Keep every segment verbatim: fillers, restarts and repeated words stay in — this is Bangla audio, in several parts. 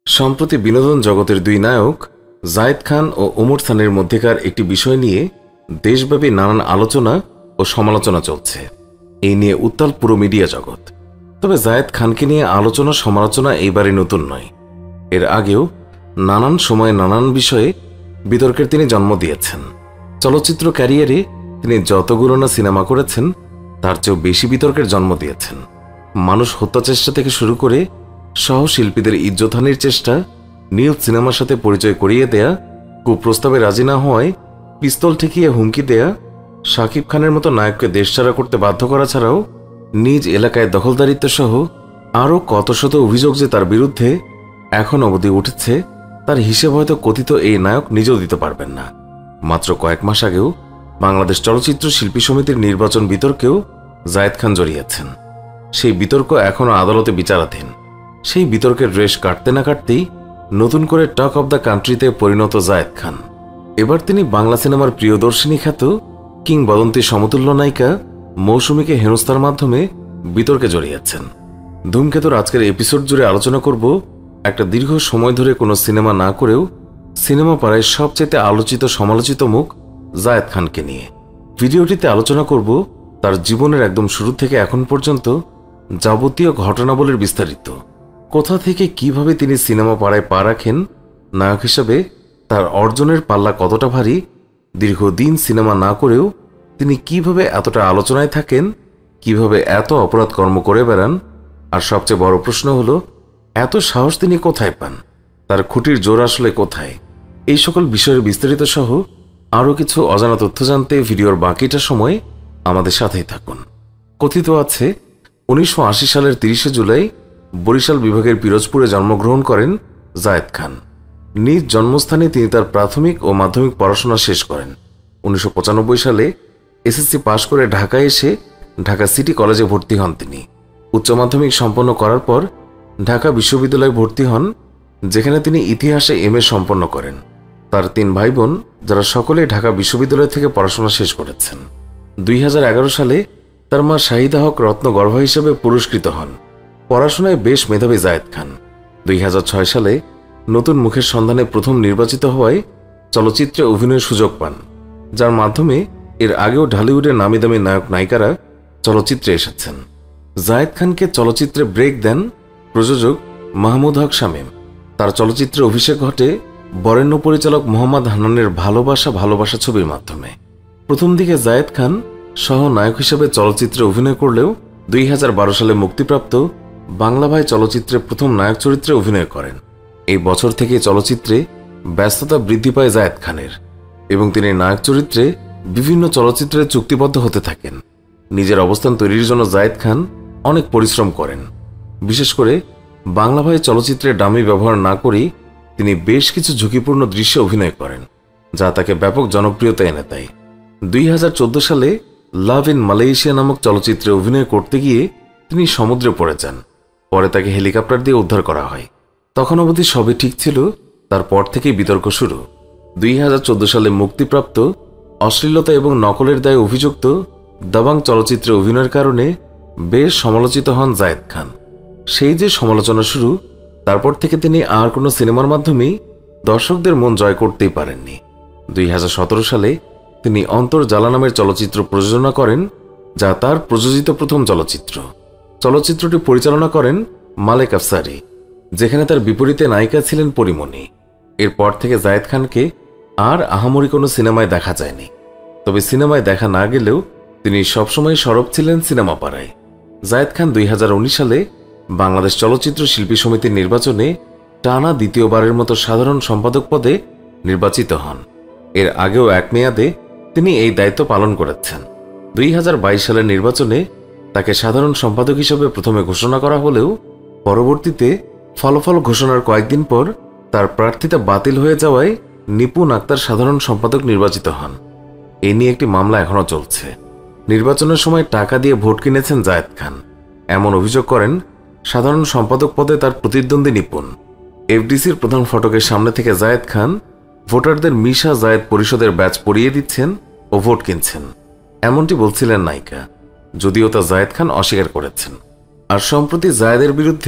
সম্প্রতি বিনোদন জগতের দুই নায়ক জায়েদ খান ও ওমর খানের মধ্যেকার একটি বিষয় নিয়ে দেশব্যাপী নানান আলোচনা ও সমালোচনা চলছে। এই নিয়ে উত্তাল পুরো মিডিয়া জগৎ। তবে জায়েদ খানকে নিয়ে আলোচনা সমালোচনা এইবারে নতুন নয়। এর আগেও নানান সময়ে নানান বিষয়ে বিতর্কের তিনি জন্ম দিয়েছেন। চলচ্চিত্র ক্যারিয়ারে তিনি যতগুলো না সিনেমা করেছেন তার চেয়েও বেশি বিতর্কের জন্ম দিয়েছেন। মানুষ হত্যা চেষ্টা থেকে শুরু করে সহশিল্পীদের ইজ্জতহানির চেষ্টা, নীল সিনেমার সাথে পরিচয় করিয়ে দেয়া, কুপ্রস্তাবে রাজি না হওয়ায় পিস্তল ঠেকিয়ে হুমকি দেয়া, শাকিব খানের মতো নায়ককে দেশছাড়া করতে বাধ্য করা ছাড়াও নিজ এলাকায় দখলদারিত্ব সহ আরও কত শত অভিযোগ যে তার বিরুদ্ধে এখন অবধি উঠেছে তার হিসেব হয়তো কথিত এই নায়ক নিজেও দিতে পারবেন না। মাত্র কয়েক মাস আগেও বাংলাদেশ চলচ্চিত্র শিল্পী সমিতির নির্বাচন বিতর্কেও জায়েদ খান জড়িয়েছেন। সেই বিতর্ক এখনও আদালতে বিচারাধীন। সেই বিতর্কের রেশ কাটতে না কাটতেই নতুন করে টক অব দ্য কান্ট্রিতে পরিণত জায়েদ খান। এবার তিনি বাংলা সিনেমার প্রিয়দর্শিনী খ্যাত কিংবদন্তি সমতুল্য নায়িকা মৌসুমীকে হেনস্থার মাধ্যমে বিতর্কে জড়িয়েছেন। ধূমকেতুর আজকের এপিসোড জুড়ে আলোচনা করব একটা দীর্ঘ সময় ধরে কোনো সিনেমা না করেও সিনেমা পাড়ায় সবচেয়ে আলোচিত সমালোচিত মুখ জায়েদ খানকে নিয়ে। ভিডিওটিতে আলোচনা করব তার জীবনের একদম শুরু থেকে এখন পর্যন্ত যাবতীয় ঘটনাবলীর বিস্তারিত। কোথা থেকে কিভাবে তিনি সিনেমা পাড়ায় পা রাখেন, নায়ক হিসেবে তার অর্জনের পাল্লা কতটা ভারী, দীর্ঘদিন সিনেমা না করেও তিনি কিভাবে এতটা আলোচনায় থাকেন, কিভাবে এত অপরাধ কর্ম করে বেড়ান, আর সবচেয়ে বড় প্রশ্ন হলো এত সাহস তিনি কোথায় পান, তার খুঁটির জোর আসলে কোথায়। এই সকল বিষয়ের বিস্তারিত সহ আরও কিছু অজানা তথ্য জানতে ভিডিওর বাকিটা সময় আমাদের সাথেই থাকুন। কথিত আছে উনিশশো আশি সালের তিরিশে জুলাই বরিশাল বিভাগের পিরোজপুরে জন্মগ্রহণ করেন জায়েদ খান। নিজ জন্মস্থানে তিনি তার প্রাথমিক ও মাধ্যমিক পড়াশোনা শেষ করেন। উনিশশো পঁচানব্বই সালে এসএসসি পাশ করে ঢাকায় এসে ঢাকা সিটি কলেজে ভর্তি হন তিনি। উচ্চ মাধ্যমিক সম্পন্ন করার পর ঢাকা বিশ্ববিদ্যালয়ে ভর্তি হন, যেখানে তিনি ইতিহাসে এম এ সম্পন্ন করেন। তার তিন ভাই বোন যারা সকলে ঢাকা বিশ্ববিদ্যালয় থেকে পড়াশোনা শেষ করেছেন। দুই হাজার এগারো সালে তার মা শাহিদা হক রত্নগর্ভা হিসেবে পুরস্কৃত হন। পড়াশোনায় বেশ মেধাবী জায়েদ খান দুই হাজার ছয় সালে নতুন মুখের সন্ধানে প্রথম নির্বাচিত হওয়ায় চলচ্চিত্রে অভিনয়ের সুযোগ পান, যার মাধ্যমে এর আগেও ঢালিউডের নামি দামি নায়ক নায়িকারা চলচ্চিত্রে এসেছেন। জায়েদ খানকে চলচ্চিত্রে ব্রেক দেন প্রযোজক মাহমুদ হক শামীম। তার চলচ্চিত্রে অভিষেক ঘটে বরেণ্য পরিচালক মোহাম্মদ হান্নানের ভালোবাসা ভালোবাসা ছবির মাধ্যমে। প্রথম দিকে জায়েদ খান সহ নায়ক হিসেবে চলচ্চিত্রে অভিনয় করলেও দুই হাজার বারো সালে মুক্তিপ্রাপ্ত বাংলা ভাই চলচ্চিত্রে প্রথম নায়ক চরিত্রে অভিনয় করেন। এই বছর থেকে চলচ্চিত্রে ব্যস্ততা বৃদ্ধি পায় জায়েদ খানের এবং তিনি নায়ক চরিত্রে বিভিন্ন চলচ্চিত্রে চুক্তিবদ্ধ হতে থাকেন। নিজের অবস্থান তৈরির জন্য জায়েদ খান অনেক পরিশ্রম করেন। বিশেষ করে বাংলা ভাই চলচ্চিত্রে ডামি ব্যবহার না করেই তিনি বেশ কিছু ঝুঁকিপূর্ণ দৃশ্যে অভিনয় করেন, যা তাকে ব্যাপক জনপ্রিয়তা এনে দেয়। দুই হাজার চোদ্দ সালে লাভ ইন মালয়েশিয়া নামক চলচ্চিত্রে অভিনয় করতে গিয়ে তিনি সমুদ্রে পড়ে যান। পরে তাকে হেলিকপ্টার দিয়ে উদ্ধার করা হয়। তখন অবধি সবই ঠিক ছিল, তারপর থেকেই বিতর্ক শুরু। দুই হাজার চোদ্দ সালে মুক্তিপ্রাপ্ত অশ্লীলতা এবং নকলের দায়ে অভিযুক্ত দাবাং চলচ্চিত্রে অভিনয়ের কারণে বেশ সমালোচিত হন জায়েদ খান। সেই যে সমালোচনা শুরু, তারপর থেকে তিনি আর কোনো সিনেমার মাধ্যমেই দর্শকদের মন জয় করতেই পারেননি। দুই হাজার সতেরো সালে তিনি অন্তর্জালা নামের চলচ্চিত্র প্রযোজনা করেন, যা তার প্রযোজিত প্রথম চলচ্চিত্র। চলচ্চিত্রটি পরিচালনা করেন মালেক আফসারি, যেখানে তার বিপরীতে নায়িকা ছিলেন পরিমণি। এরপর থেকে জায়েদ খানকে আর আহামরি কোনো সিনেমায় দেখা যায়নি। তবে সিনেমায় দেখা না গেলেও তিনি সবসময় সরব ছিলেন সিনেমা পাড়ায়। জায়েদ খান দুই হাজার উনিশ সালে বাংলাদেশ চলচ্চিত্র শিল্পী সমিতির নির্বাচনে টানা দ্বিতীয়বারের মতো সাধারণ সম্পাদক পদে নির্বাচিত হন। এর আগেও এক মেয়াদে তিনি এই দায়িত্ব পালন করেছেন। দুই হাজার বাইশ সালের নির্বাচনে তাকে সাধারণ সম্পাদক হিসেবে প্রথমে ঘোষণা করা হলেও পরবর্তীতে ফলাফল ঘোষণার কয়েকদিন পর তার প্রার্থিতা বাতিল হয়ে যাওয়ায় নিপুণ আক্তার সাধারণ সম্পাদক নির্বাচিত হন। এ নিয়ে একটি মামলা এখনও চলছে। নির্বাচনের সময় টাকা দিয়ে ভোট কিনেছেন জায়েদ খান, এমন অভিযোগ করেন সাধারণ সম্পাদক পদে তার প্রতিদ্বন্দ্বী নিপুণ। এফডিসির প্রধান ফটকের সামনে থেকে জায়েদ খান ভোটারদের মিশা জায়েদ পরিষদের ব্যাচ পরিয়ে দিচ্ছেন ও ভোট কিনছেন, এমনটি বলছিলেন নায়িকা, যদিও তা জায়েদ খান অস্বীকার করেছেন। আর সম্প্রতি জায়েদের বিরুদ্ধে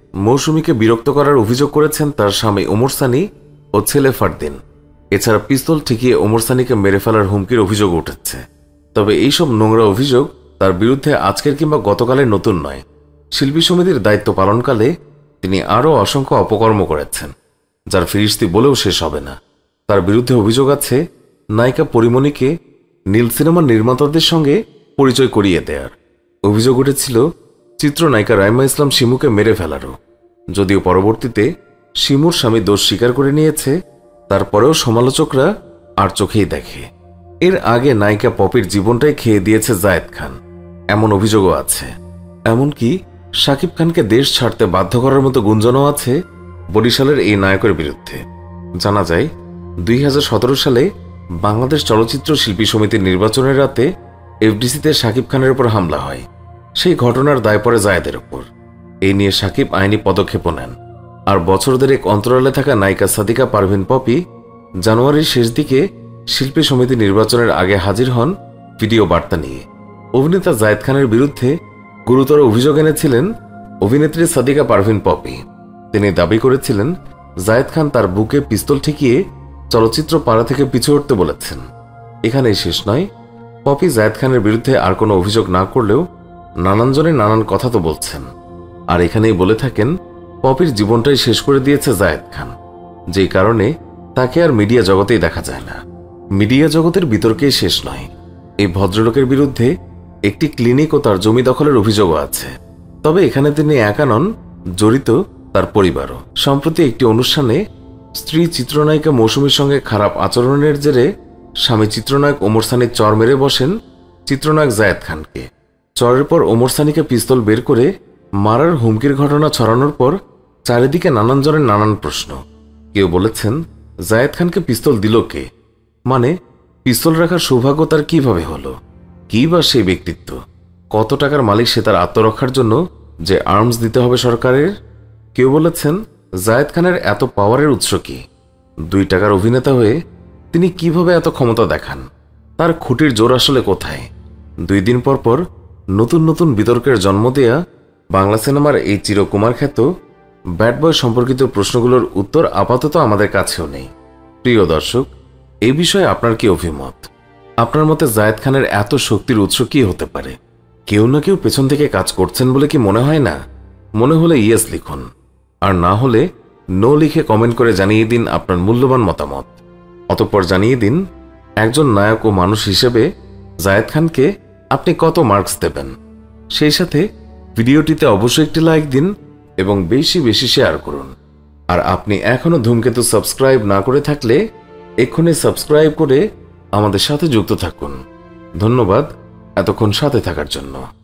মৌসুমীকে বিরক্ত করার অভিযোগ করেছেন তার স্বামী ওমর সানি ও ছেলে ফারদিন। এছাড়া পিস্তল ঠেকিয়ে ওমর সানিকে মেরে ফেলার হুমকির অভিযোগ উঠেছে। তবে এইসব নোংরা অভিযোগ তার বিরুদ্ধে আজকের কিংবা গতকালের নতুন নয়। শিল্পী সমিতির দায়িত্ব পালনকালে তিনি আরও অসংখ্য অপকর্ম করেছেন, যার ফিরিস্তি বলেও শেষ হবে না। তার বিরুদ্ধে অভিযোগ আছে নায়িকা পরিমণিকে নীল সিনেমার নির্মাতাদের সঙ্গে পরিচয় করিয়ে দেয়ার। অভিযোগ উঠেছিল চিত্রনায়িকা রাইমা ইসলাম শিমুকে মেরে ফেলারও। যদিও পরবর্তীতে শিমুর স্বামী দোষ স্বীকার করে নিয়েছে, তারপরেও সমালোচকরা আর চোখেই দেখে। এর আগে নায়িকা পপির জীবনটাই খেয়ে দিয়েছে জায়েদ খান, এমন অভিযোগও আছে। এমনকি শাকিব খানকে দেশ ছাড়তে বাধ্য করার মতো গুঞ্জনও আছে বরিশালের এই নায়কের বিরুদ্ধে। জানা যায় দুই হাজার সতেরো সালে বাংলাদেশ চলচ্চিত্র শিল্পী সমিতির নির্বাচনের রাতে এফডিসিতে শাকিব খানের উপর হামলা হয়। সেই ঘটনার দায় পড়ে জায়েদের ওপর। এই নিয়ে শাকিব আইনি পদক্ষেপও নেন। আর বছর দেড়েক অন্তরালে থাকা নায়িকা সাদিকা পারভিন পপি জানুয়ারির শেষ দিকে শিল্পী সমিতি নির্বাচনের আগে হাজির হন ভিডিও বার্তা নিয়ে। অভিনেতা জায়েদ খানের বিরুদ্ধে গুরুতর অভিযোগ এনেছিলেন অভিনেত্রী সাদিকা পারভিন পপি। তিনি দাবি করেছিলেন জায়েদ খান তার বুকে পিস্তল ঠেকিয়ে চলচ্চিত্র পাড়া থেকে পিছু হটতে বলেছেন। এখানেই শেষ নয়, পপি জায়েদ খানের বিরুদ্ধে আর কোনো অভিযোগ না করলেও নানান জনে নানান কথা তো বলছেন। আর এখানেই বলে থাকেন পপির জীবনটাই শেষ করে দিয়েছে জায়েদ খান, যেই কারণে তাকে আর মিডিয়া জগতেই দেখা যায় না। মিডিয়া জগতের বিতর্কেই শেষ নয়, এই ভদ্রলোকের বিরুদ্ধে একটি ক্লিনিক ও তার জমি দখলের অভিযোগও আছে। তবে এখানে তিনি একা নন, জড়িত তার পরিবারও। সম্প্রতি একটি অনুষ্ঠানে স্ত্রী চিত্রনায়িকা মৌসুমীর সঙ্গে খারাপ আচরণের জেরে স্বামী চিত্রনায়ক ওমর সানি চর মেরে বসেন চিত্রনায়ক জায়েদ খানকে। চরের পর ওমর সানিকে পিস্তল বের করে মারার হুমকির ঘটনা ছড়ানোর পর চারিদিকে নানান জনের নানান প্রশ্ন। কেউ বলেছেন জায়েদ খানকে পিস্তল দিল কে, মানে পিস্তল রাখার সৌভাগ্য তার কিভাবে হলো, কি বা সেই ব্যক্তিত্ব, কত টাকার মালিক সে তার আত্মরক্ষার জন্য যে আর্মস দিতে হবে সরকারের। কেউ বলেছেন জায়েদ খানের এত পাওয়ারের উৎস কি, দুই টাকার অভিনেতা হয়ে তিনি কিভাবে এত ক্ষমতা দেখান, তার খুঁটির জোর আসলে কোথায়। দুই দিন পর পর নতুন নতুন বিতর্কের জন্ম দেয়া বাংলা সিনেমার এই চিরকুমার খ্যাত ব্যাড বয় সম্পর্কিত প্রশ্নগুলোর উত্তর আপাতত আমাদের কাছেও নেই। প্রিয় দর্শক, এই বিষয়ে আপনার কি অভিমত? আপনার মতে জায়েদ খানের এত শক্তির উৎস কি হতে পারে? কেউ না কেউ পেছন থেকে কাজ করছেন বলে কি মনে হয় না? মনে হলে ইয়েস লিখুন, আর না হলে নো লিখে কমেন্ট করে জানিয়ে দিন আপনার মূল্যবান মতামত। অতঃপর জানিয়ে দিন একজন নায়ক ও মানুষ হিসেবে জায়েদ খানকে আপনি কত মার্কস দেবেন। সেই সাথে ভিডিওটিতে অবশ্যই একটি লাইক দিন এবং বেশি বেশি শেয়ার করুন। আর আপনি এখনো ধূমকেতু সাবস্ক্রাইব না করে থাকলে এক্ষুনি সাবস্ক্রাইব করে আমাদের সাথে যুক্ত থাকুন। ধন্যবাদ এতক্ষণ সাথে থাকার জন্য।